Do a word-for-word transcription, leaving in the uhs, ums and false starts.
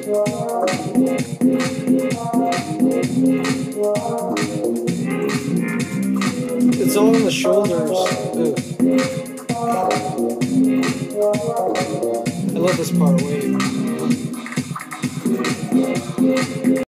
It's all on the shoulders. Ooh. I love this part. Wait.